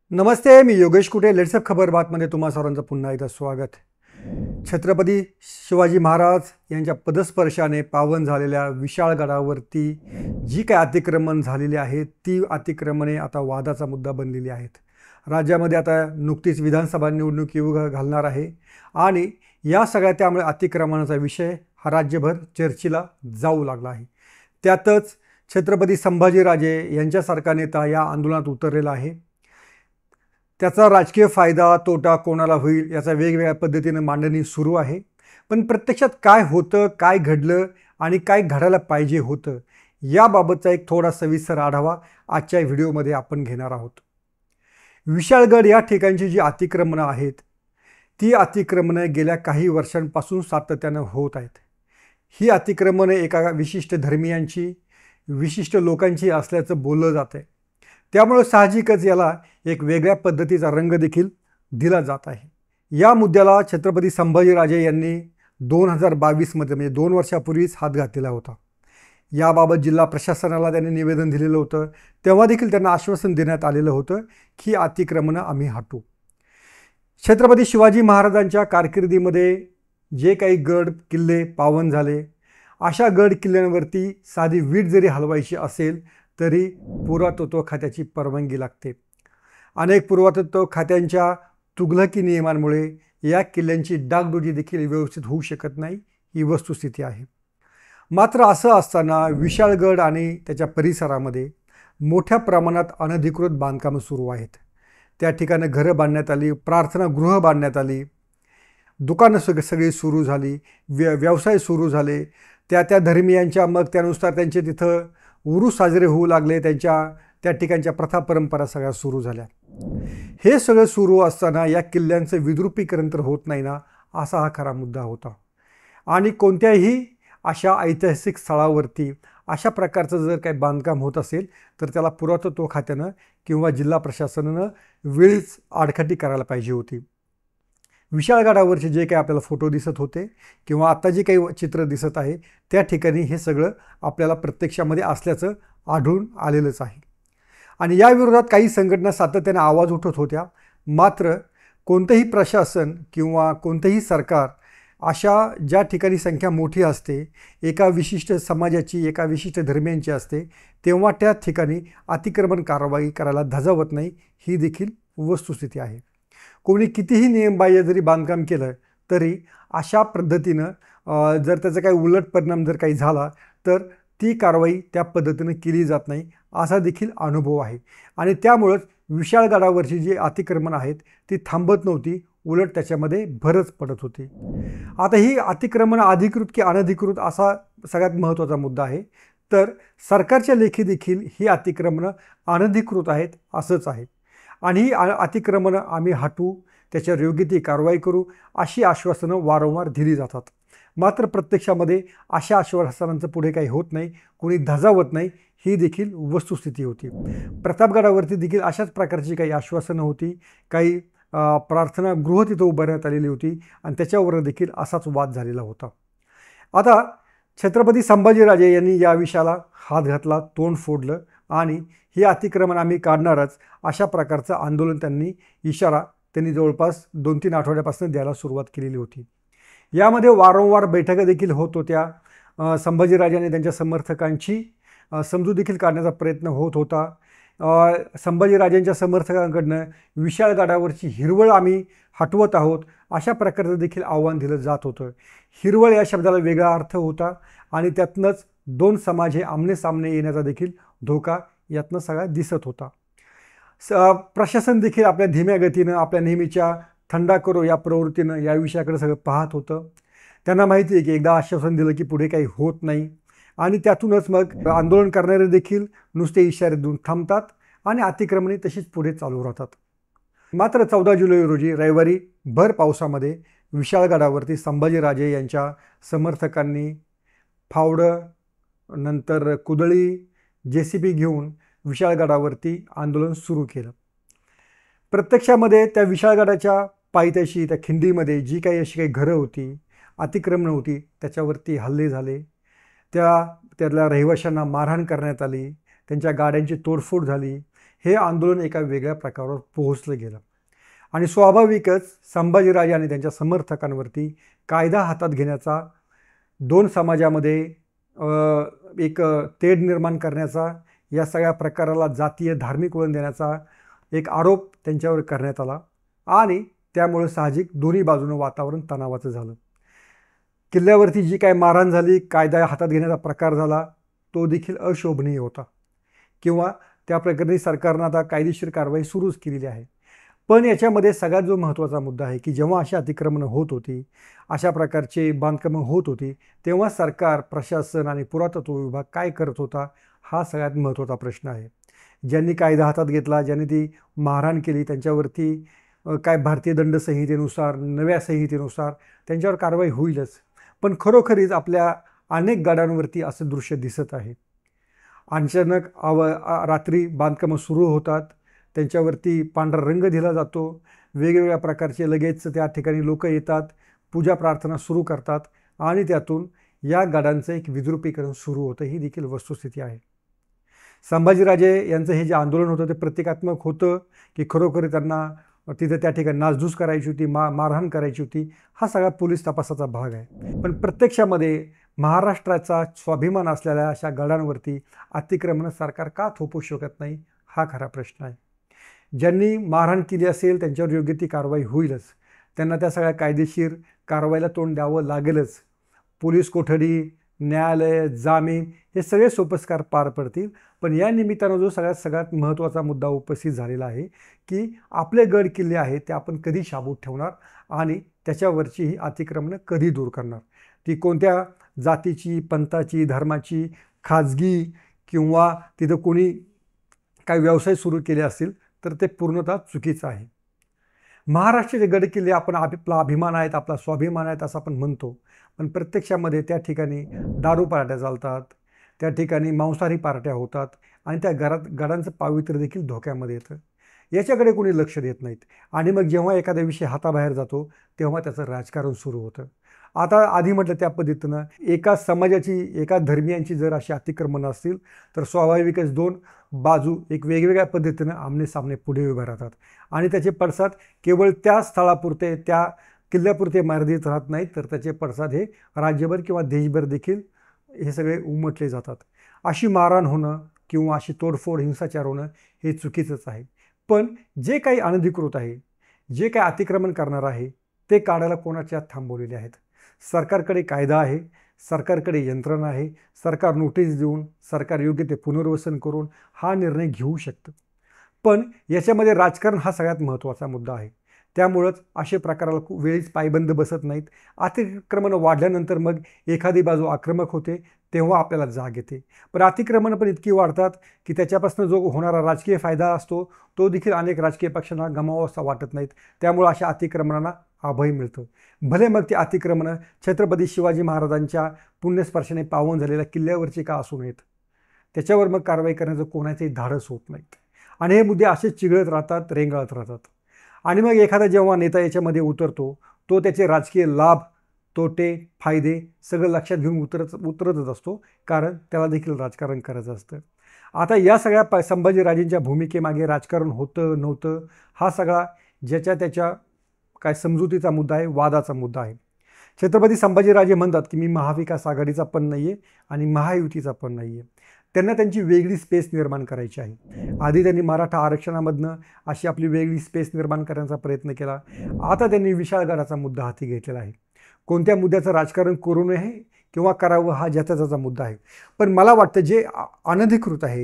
नमस्ते, मी योगेश कुटे. लेट्सअप खबर बातमध्ये तुम्हा सर्वांचं पुन्हा एकदा स्वागत. छत्रपती शिवाजी महाराज यांच्या पदस्पर्शाने पावन झालेल्या विशाळगडावरती जी काही अतिक्रमण झालेली आहेत ती अतिक्रमणे आता वादाचा मुद्दा बनलेली आहेत. राज्यामध्ये आता नुकतीच विधानसभा निवडणूक येऊ घालणार आहे आणि या सगळ्या त्यामुळे अतिक्रमणाचा विषय हा राज्यभर चर्चेला जाऊ लागला आहे. त्यातच छत्रपती संभाजीराजे यांच्यासारखा नेता या आंदोलनात उतरलेला आहे. त्याचा राजकीय फायदा तोटा कोणाला होईल याचा वेगवेगळ्या पद्धतीनं मांडणी सुरू आहे. पण प्रत्यक्षात काय होतं, काय घडलं आणि काय घडायला पाहिजे होतं याबाबतचा एक थोडा सविस्तर आढावा आजच्या व्हिडिओमध्ये आपण घेणार आहोत. विशाळगड या ठिकाणची जी अतिक्रमणं आहेत ती अतिक्रमणं गेल्या काही वर्षांपासून सातत्यानं होत आहेत. ही अतिक्रमणं एका विशिष्ट धर्मियांची, विशिष्ट लोकांची असल्याचं बोललं जातं आहे. त्यामुळे साहजिकच याला एक वेगळ्या पद्धतीचा रंग देखील दिला जात आहे. या मुद्द्याला छत्रपती संभाजीराजे यांनी 2022मध्ये म्हणजे 2 वर्षापूर्वीच हात घातलेला होता. याबाबत जिल्हा प्रशासनाला त्यांनी निवेदन दिलेलं होतं. तेव्हा देखील त्यांना आश्वासन देण्यात आलेलं होतं की अतिक्रमणं आम्ही हटवू. छत्रपती शिवाजी महाराजांच्या कारकिर्दीमध्ये जे काही गड किल्ले पावन झाले अशा गड किल्ल्यांवरती साधी वीट जरी हलवायची असेल तरी पुरातत्व खात्याची परवानगी लागते. अनेक पुरातत्व खात्यांच्या तुघलकी नियमांमुळे या किल्ल्यांची डागडुजी देखील व्यवस्थित होऊ शकत नाही, ही वस्तुस्थिती आहे. मात्र असं असताना विशाळगड आणि त्याच्या परिसरामध्ये मोठ्या प्रमाणात अनधिकृत बांधकामं सुरू आहेत. त्या ठिकाणी घरं बांधण्यात आली, प्रार्थनागृह बांधण्यात आली, दुकानं सगळी सुरू झाली, व्यवसाय सुरू झाले. त्या धर्मियांच्या मग त्यानुसार त्यांचे तिथं उरूस साजरे होऊ लागले, त्या ठिकाणच्या प्रथा परंपरा सगळ्या सुरू झाल्या. हे सगळं सुरू असताना या किल्ल्यांचं विद्रुपीकरण तर होत नाही ना, असा हा खरा मुद्दा होता. आणि कोणत्याही अशा ऐतिहासिक स्थळावरती अशा प्रकारचं जर काही बांधकाम होत असेल तर त्याला पुरातत्व खात्यानं किंवा जिल्हा प्रशासनानं वेळीच आडकाठी करायला पाहिजे होती. विशाळगडावरचे जे काही आपल्याला फोटो दिसत होते किंवा आता जे काही चित्र दिसत आहे त्या ठिकाणी हे सगळं आपल्याला प्रत्यक्षामध्ये असल्याचं आढळून आलेलंच आहे. आणि या विरोधात काही संघटना सातत्याने आवाज उठवत होत्या. मात्र कोणतंही प्रशासन किंवा कोणतंही सरकार अशा ज्या ठिकाणी संख्या मोठी असते, एका विशिष्ट समाजाची, एका विशिष्ट धर्मियांची असते, तेव्हा त्या ठिकाणी अतिक्रमण कारवाई करायला धजावत नाही, ही देखील वस्तुस्थिती आहे. कोणी कितीही नियमबाह्य जरी बांधकाम केलं तरी अशा पद्धतीनं जर त्याचा काही उलट परिणाम जर काही झाला तर ती कारवाई त्या पद्धतीनं केली जात नाही, असा देखील अनुभव आहे. आणि त्यामुळंच विशाळगडावरची जी अतिक्रमण आहेत ती थांबत नव्हती, उलट त्याच्यामध्ये भरच पडत होती. आता ही अतिक्रमण अधिकृत की अनधिकृत असा सगळ्यात महत्त्वाचा मुद्दा आहे. तर सरकारच्या लेखी देखील ही अतिक्रमणं अनधिकृत आहेत असंच आहे. आणि ही अतिक्रमणं आम्ही हटवू, त्याच्यावर योग्य ती कारवाई करू अशी आश्वासनं वारंवार दिली जातात. मात्र प्रत्यक्षामध्ये अशा आश्वासनांचं पुढे काही होत नाही, कोणी धजावत नाही, ही देखील वस्तुस्थिती होती. प्रतापगडावरती देखील अशाच प्रकारची काही आश्वासनं होती, काही प्रार्थनागृह तिथं उभारण्यात आलेली होती आणि त्याच्यावर देखील असाच वाद झालेला होता. आता छत्रपती संभाजीराजे यांनी या विषयाला हात घातला, तोंड फोडलं आणि हे अतिक्रमण आम्ही काढणारच अशा प्रकारचं आंदोलन त्यांनी जवळपास 2-3 आठवड्यापासून द्यायला सुरुवात केलेली होती. यामध्ये वारंवार बैठका देखील होत होत्या. संभाजीराजांनी त्यांच्या समर्थकांची समजूत देखील काढण्याचा प्रयत्न होत होता. संभाजीराजांच्या समर्थकांकडनं विशाळगडावरची हिरवळ आम्ही हटवत आहोत अशा प्रकारचं देखील आव्हान दिलं जात होतं. हिरवळ या शब्दाला वेगळा अर्थ होता आणि त्यातनंच 2 समाज हे आमनेसामने येण्याचा देखील धोका यातनं सगळा दिसत होता. प्रशासन देखील आपल्या धीम्या गतीनं, आपल्या नेहमीच्या थंडा करो या प्रवृत्तीनं या विषयाकडे सगळं पाहत होतं. त्यांना माहिती आहे की एकदा आश्वासन दिलं की पुढे काही होत नाही आणि त्यातूनच मग आंदोलन करणारे देखील नुसते इशारे देऊन थांबतात आणि अतिक्रमणे तशीच पुढे चालू राहतात. मात्र 14 जुलै रोजी रविवारी भर पावसामध्ये विशाळगडावरती संभाजीराजे यांच्या समर्थकांनी फावडं, नंतर कुदळी, JCB घेऊन विशाळगडावरती आंदोलन सुरू केलं. प्रत्यक्षामध्ये त्या विशाळगडाच्या पायथ्याशी, त्या खिंडीमध्ये जी काही अशी काही घरं होती, अतिक्रमणं होती, त्याच्यावरती हल्ले झाले. त्यातल्या रहिवाशांना मारहाण करण्यात आली, त्यांच्या गाड्यांची तोडफोड झाली. हे आंदोलन एका वेगळ्या प्रकारावर पोहोचलं गेलं आणि स्वाभाविकच संभाजीराजे आणि त्यांच्या समर्थकांवरती कायदा हातात घेण्याचा, दोन समाजामध्ये एक तेढ निर्माण करण्याचा, या सगळ्या प्रकाराला जातीय धार्मिक वळण देण्याचा एक आरोप त्यांच्यावर करण्यात आला आणि त्यामुळे साहजिक दोन्ही बाजूनं वातावरण तणावाचं झालं. किल्ल्यावरती जी काय मारहाण झाली, कायदा हातात घेण्याचा प्रकार झाला, तो देखील अशोभनीय होता किंवा त्या प्रकरणी सरकारनं आता कायदेशीर कारवाई सुरूच केलेली आहे. पण याच्यामध्ये सगळ्यात जो महत्त्वाचा मुद्दा आहे की जेव्हा अशी अतिक्रमणं होत होती, अशा प्रकारचे बांधकामं होत होती, तेव्हा सरकार, प्रशासन आणि पुरातत्व विभाग काय करत होता, हा सगळ्यात महत्त्वाचा प्रश्न आहे. ज्यांनी कायदा हातात घेतला, ज्यांनी ती मारहाण केली, त्यांच्यावरती काय भारतीय दंड संहितेनुसार, नव्या संहितेनुसार त्यांच्यावर कारवाई होईलच. पण खरोखरीच आपल्या अनेक गडांवरती असं दृश्य दिसत आहे. अचानक रात्री बांधकामं सुरू होतात, त्यांच्यावरती पांढरा रंग दिला जातो, वेगवेगळ्या प्रकारचे लगेच त्या ठिकाणी लोक येतात, पूजा प्रार्थना सुरू करतात आणि त्यातून या गडांचं एक विद्रुपीकरण सुरू होतं. ही देखील वस्तुस्थिती आहे. संभाजीराजे यांचं हे जे आंदोलन होतं ते प्रतिकात्मक होतं की खरोखर त्यांना तिथं त्या ठिकाणी नासधूस करायची होती, मारहाण करायची होती, हा सगळा पोलीस तपासाचा भाग आहे. पण प्रत्यक्षामध्ये महाराष्ट्राचा स्वाभिमान असलेल्या अशा गडांवरती अतिक्रमण सरकार का थोपवू शकत नाही, हा खरा प्रश्न आहे. ज्यांनी मारहाण केली असेल त्यांच्यावर योग्य ती कारवाई होईलच, त्यांना त्या सगळ्या कायदेशीर कारवाईला तोंड द्यावं लागेलच. पोलीस कोठडी, न्यायालय, जामीन हे सगळे सोपस्कार पार पडतील. पण या निमित्तानं जो सगळ्यात महत्त्वाचा मुद्दा उपस्थित झालेला आहे की आपले गड किल्ले आहेत ते आपण कधी शाबूत ठेवणार आणि त्याच्यावरची ही अतिक्रमणं कधी दूर करणार. ती कोणत्या जातीची, पंथाची, धर्माची, खाजगी किंवा तिथं कोणी काही व्यवसाय सुरू केले असतील तर ते पूर्णतः चुकीचं आहे. महाराष्ट्राचे गडकिल्ले आपण आपला अभिमान आहेत, आपला स्वाभिमान आहेत असं आपण म्हणतो, पण प्रत्यक्षामध्ये त्या ठिकाणी दारू पार्ट्या चालतात, त्या ठिकाणी मांसाहारी पार्ट्या होतात आणि त्या गडांचं पावित्र्य देखील धोक्यामध्ये येतं. याच्याकडे कोणी लक्ष देत नाहीत आणि मग जेव्हा एखादा विषय हाताबाहेर जातो तेव्हा त्याचं राजकारण सुरू होतं. आता आधी म्हटलं त्या पद्धतीनं एका समाजाची, एका धर्मियांची जर अशी अतिक्रमणं असतील तर स्वाभाविकच दोन बाजू एक वेगवेगळ्या पद्धतीनं आमनेसामने पुढे उभे राहतात आणि त्याचे पडसाद केवळ त्या स्थळापुरते, त्या किल्ल्यापुरते मर्यादित राहत नाहीत, तर त्याचे पडसाद हे राज्यभर किंवा देशभर देखील हे सगळे उमटले जातात. अशी मारहाण होणं किंवा अशी तोडफोड, हिंसाचार होणं हे चुकीचंच आहे. पण जे काही अनधिकृत आहे, जे काही अतिक्रमण करणार आहे ते काढायला कोणाच्या थांबवलेले आहेत. सरकारकडे कायदा आहे, सरकारकडे यंत्रणा आहे, सरकार नोटीस देऊन, सरकार योग्य ते पुनर्वसन करून हा निर्णय घेऊ शकतं. पण याच्यामध्ये राजकारण हा सगळ्यात महत्त्वाचा मुद्दा आहे. त्यामुळंच असे प्रकाराला वेळीच पायबंद बसत नाहीत. अतिक्रमण वाढल्यानंतर मग एखादी बाजू आक्रमक होते तेव्हा आपल्याला जाग येते. पण अतिक्रमणं पण इतकी वाढतात की त्याच्यापासून जो होणारा राजकीय फायदा असतो तो देखील अनेक राजकीय पक्षांना गमावा असं वाटत नाहीत. त्यामुळं अशा अतिक्रमणांना अभय मिळतं. भले मग ती अतिक्रमणं छत्रपती शिवाजी महाराजांच्या पुण्यस्पर्शाने पावन झालेल्या किल्ल्यावरची का असू नयेत, त्याच्यावर मग कारवाई करण्याचं कोणाचंही धाडस होत नाहीत आणि हे मुद्दे असेच चिघळत राहतात, रेंगाळत राहतात. आणि मग एखादा जेव्हा नेता याच्यामध्ये उतरतो तो त्याचे राजकीय लाभ, तोटे, फायदे सगळं लक्षात घेऊन उतरतच असतो, कारण त्याला देखील राजकारण करायचं असतं. आता या सगळ्या संभाजीराजेंच्या भूमिकेमागे राजकारण होतं नव्हतं हा सगळा ज्याच्या त्याच्या काय समजुतीचा मुद्दा आहे, वादाचा मुद्दा आहे. छत्रपती संभाजीराजे म्हणतात की मी महाविकास आघाडीचा पण नाही आहे आणि महायुतीचा पण नाही आहे. त्यांना त्यांची वेगळी स्पेस निर्माण करायची आहे. आधी त्यांनी मराठा आरक्षणामधनं अशी आपली वेगळी स्पेस निर्माण करण्याचा प्रयत्न केला. आता त्यांनी विशाळगडाचा मुद्दा हाती घेतलेला आहे. कोणत्या मुद्द्याचं राजकारण करू नये किंवा करावं हा ज्याचा त्याचा मुद्दा आहे. पण मला वाटतं जे अनधिकृत आहे,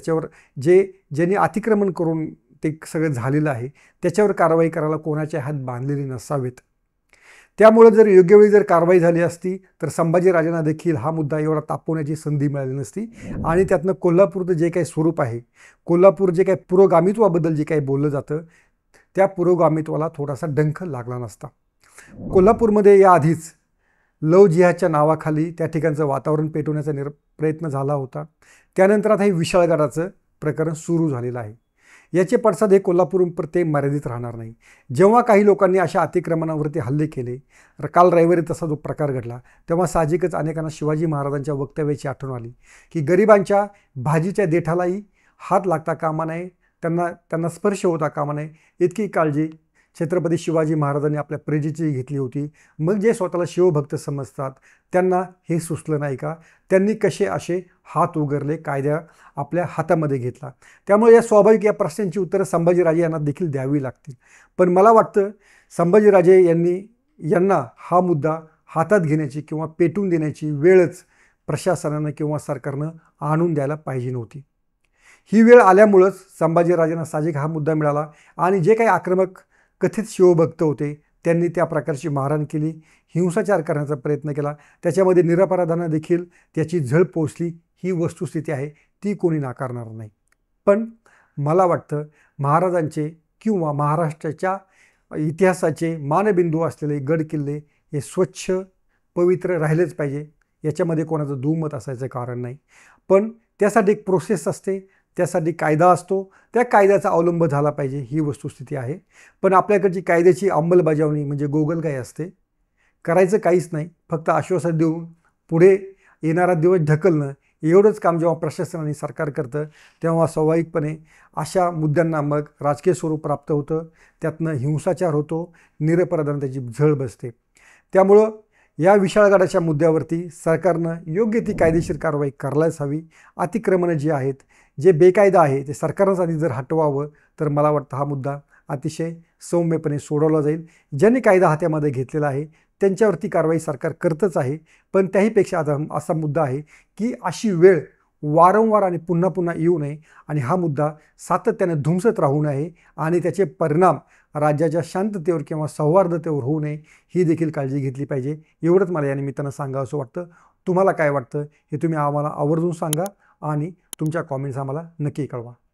ज्यांनी अतिक्रमण करून ते सगळं झालेलं आहे त्याच्यावर कारवाई करायला कोणाचे हात बांधलेले नसावेत. त्यामुळे जर योग्य वेळी जर कारवाई झाली असती तर संभाजीराजांना देखील हा मुद्दा एवढा तापवण्याची संधी मिळाली नसती आणि त्यातनं कोल्हापूरचं जे काही स्वरूप आहे, कोल्हापूर जे काही पुरोगामित्वाबद्दल जे काही बोललं जातं त्या पुरोगामित्वाला थोडासा डंख लागला नसता. कोल्हापूरमध्ये याआधीच लव जिहादच्या नावाखाली त्या ठिकाणचं वातावरण पेटवण्याचा प्रयत्न झाला होता. त्यानंतर आता हे विशाळगडाचं प्रकरण सुरू झालेलं आहे. याचे पडसाद हे कोल्हापूरपुरते मर्यादित राहणार नाही. जेव्हा काही लोकांनी अशा अतिक्रमणावरती हल्ले केले, काल रविवारी तसा जो प्रकार घडला, तेव्हा साहजिकच अनेकांना शिवाजी महाराजांच्या वक्तव्याची आठवण आली की गरिबांच्या भाजीच्या देठालाही हात लागता कामा नये, त्यांना स्पर्श होता कामा नये इतकी काळजी छत्रपती शिवाजी महाराजांनी आपल्या प्रजेची घेतली होती. मग जे स्वतःला शिवभक्त समजतात त्यांना हे सुचलं नाही का? त्यांनी कसे असे हात उघडले, कायदा आपल्या हातामध्ये घेतला? त्यामुळे या स्वाभाविक या प्रश्नांची उत्तरं संभाजीराजे यांना देखील द्यावी लागतील. पण मला वाटतं संभाजीराजे यांना हा मुद्दा हातात घेण्याची किंवा पेटून देण्याची वेळच प्रशासनानं किंवा सरकारनं आणून द्यायला पाहिजे नव्हती. ही वेळ आल्यामुळंच संभाजीराजांना साहजिक हा मुद्दा मिळाला आणि जे काही आक्रमक कथित शिवभक्त होते त्यांनी त्या प्रकारची मारहाण केली, हिंसाचार करण्याचा प्रयत्न केला. त्याच्यामध्ये निरपराधांना देखील त्याची झळ पोचली. ही वस्तुस्थिती आहे, ती कोणी नाकारणार नाही. पण मला वाटतं महाराजांचे किंवा महाराष्ट्राच्या इतिहासाचे मानबिंदू असलेले गड किल्ले हे स्वच्छ पवित्र राहिलेच पाहिजे. याच्यामध्ये कोणाचं दुमत असायचं कारण नाही. पण त्यासाठी एक प्रोसेस असते, त्यासाठी कायदा असतो, त्या कायद्याचा अवलंब झाला पाहिजे, ही वस्तुस्थिती आहे. पण आपल्याकडची कायद्याची अंमलबजावणी म्हणजे गोगलगाई असते. करायचं काहीच नाही, फक्त आश्वासन देऊन पुढे येणारा दिवस ढकलणं एवढंच काम जेव्हा प्रशासन आणि सरकार करतं तेव्हा स्वाभाविकपणे अशा मुद्द्यांना मग राजकीय स्वरूप प्राप्त होतं, त्यातनं हिंसाचार होतो, निरपराधांना त्याची झळ बसते. त्यामुळं या विशाळगडाच्या मुद्द्यावरती सरकारनं योग्य ती कायदेशीर कारवाई करायलाच हवी. अतिक्रमणं जी आहेत, जे बेकायदा आहे ते सरकारनंच आधी जर हटवावं तर मला वाटतं हा मुद्दा अतिशय सौम्यपणे सोडवला जाईल. ज्यांनी कायदा हातामध्ये घेतलेला आहे त्यांच्यावरती कारवाई सरकार करतच आहे. पण त्याहीपेक्षा आता असा मुद्दा आहे की अशी वेळ वारंवार आणि पुन्हा पुन्हा येऊ नये आणि हा मुद्दा सातत्याने धुमसत राहू नये आणि त्याचे परिणाम राज्याच्या शांततेवर किंवा सौहार्दतेवर होऊ नये, ही देखील काळजी घेतली पाहिजे. एवढंच मला या निमित्तानं सांगावं असं वाटतं. तुम्हाला काय वाटतं हे तुम्ही आम्हाला आवर्जून सांगा आणि तुमच्या कॉमेंट्स आम्हाला नक्की कळवा.